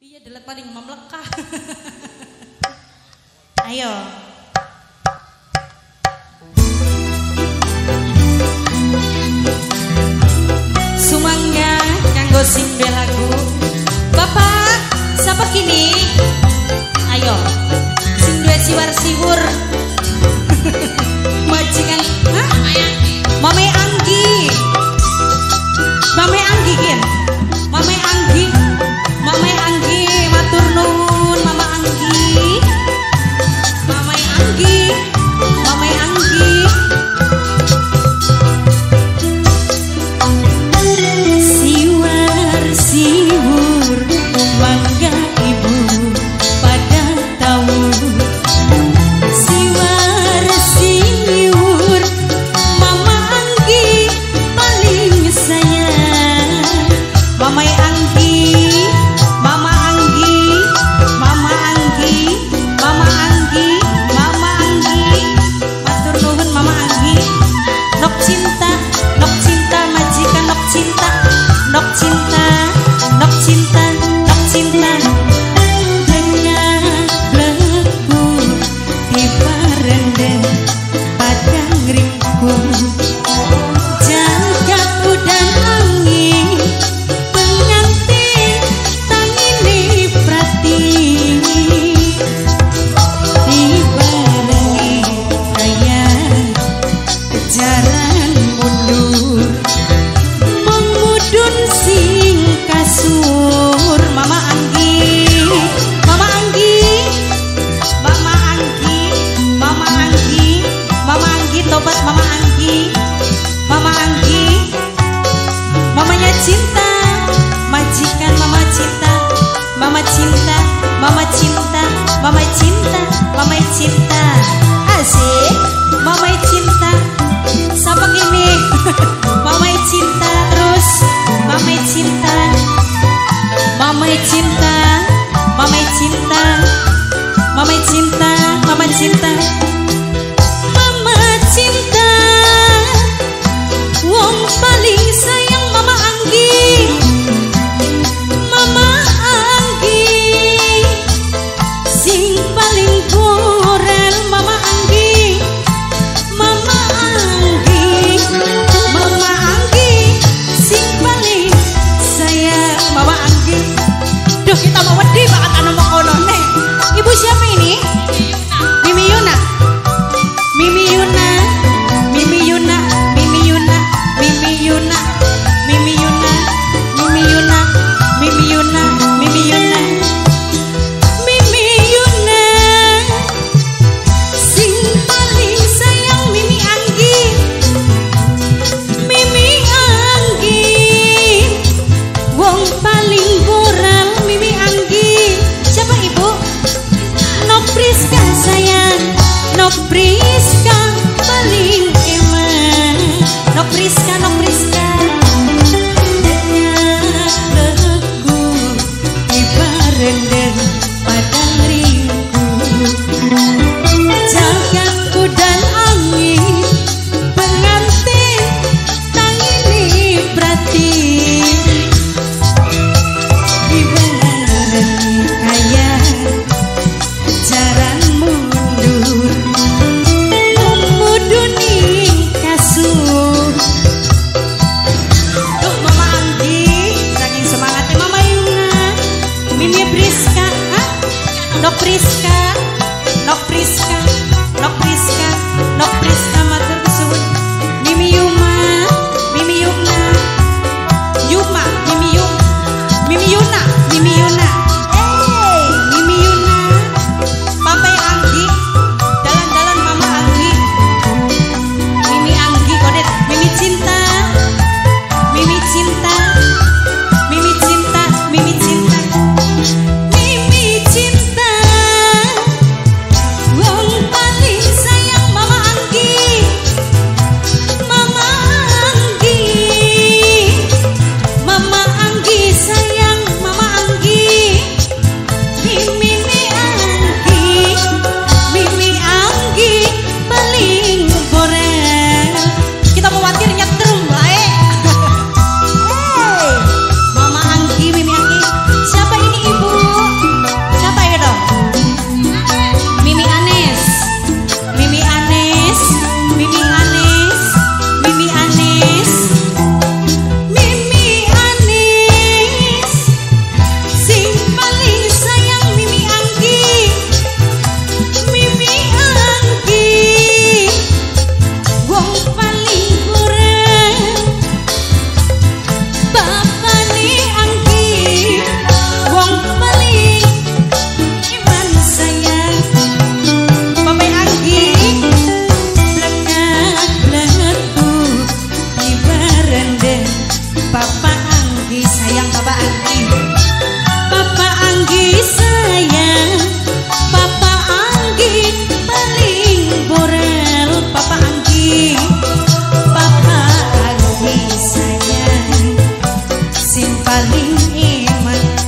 Iya delet paling memlekah. Ayo. Sumangga kanggo sing duwe lagu. Bapak, siapa kini? Ayo. Sing duwe siwar-siwur. Majikan, hah? Mame Anggi. Mame Anggi kin. Mame Anggi. Mame Anggi matur nuwun Mama Anggi. Mame Anggi. Mame Anggi. Siwar-siwur bangga ibu pada tahu. Siwar-siwur Mama Anggi paling sayang. Mama Anggi, Mama Anggi, Mama Anggi, Mama Anggi, Mama Anggi. Matur nuwun Mama Anggi. Nok cinta majikan nok cinta. Nok cinta, nok cinta, nok cinta. Dengan leku di barendeng padang ringkung. Jagat udan angin pengantin tangini pratini. Dibarengi ayah jaran mundur mengudun sing kasur. Mama Anggi, Mama Anggi, Mama Anggi, Mama Anggi, Mama Anggi, tobat Mama Anggi, Mama Anggi, mamanya cinta, majikan Mama cinta, Mama cinta, Mama cinta, Mama cinta, Mama cinta. Asik, Mama cinta. Siapa gini? Mama cinta terus, Mama cinta, Mama cinta, Mama cinta, Mama cinta, Mama cinta, Mama cinta. Wong paling sayang Mama Anggi, Mama Anggi, sing paling gorel Mama Anggi, Mama Anggi, Mama Anggi, sing paling sayang Mama Anggi. Duh kita mau wedi banget anu mau kono nih. Ibu siapa ini? Mimi Yuna. Mimi Yuna. Mimi Yuna. Mimi Yuna. Mimi Yuna. Mimi Yuna. Mimi Yuna. Mimi Yuna. Mimi Yuna. Mimi Yuna. Sing paling sayang Mimi Anggi. Mimi Anggi. Wong paling moral Mimi Anggi. Siapa ibu? Nok Priska sayang. Nok Priska paling emang. Nok Priska, Nok Priska. Leku di barendeng padang ringkung. Jagat udan angin pengantin tangini pratini. Dibarengi ayah jaran mundur menguduni kasur. Tuh Mama Anggi saking semangatnya Mama Yuna. Mimi Priska, hah? Nok Priska, Nok Priska, Nok Priska, Nok Priska matur kesuwun. Mimi Yuma, Mimi Yuna, Yuma, Mimi Yuna, Mimi Yuna, Mimi Yuna. Mimi Yuna. Papa Anggi, dalan-dalan Mama Anggi. Mimi Anggi kodet, Mimi cinta. Mimi cinta. Mimi cinta, Mimi cinta. Mimi cinta. Wong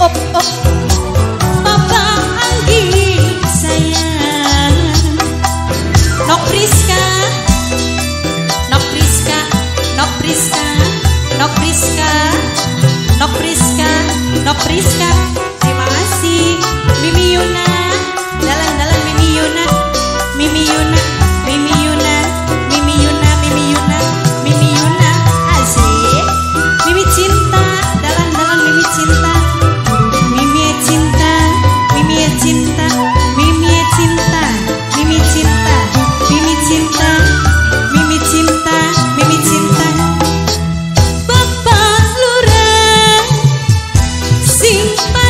Papa Anggi sayang. Nok Priska, Nok Priska, Nok Priska, Nok Priska, Nok Priska, Nok Priska. Terima kasih Mimi Yuna, dalan-dalan Mimi Yuna, Mimi Yuna, Mimi Yuna, Mimi Yuna, Mimi Yuna, Mimi Yuna. Asik. Mimi cinta, dalan-dalan Mimi cinta. Mimi cinta, Mimi cinta, Mimi cinta, Mimi cinta, Mimi cinta, Mimi cinta, Mimi cinta. Bapak Lurah sing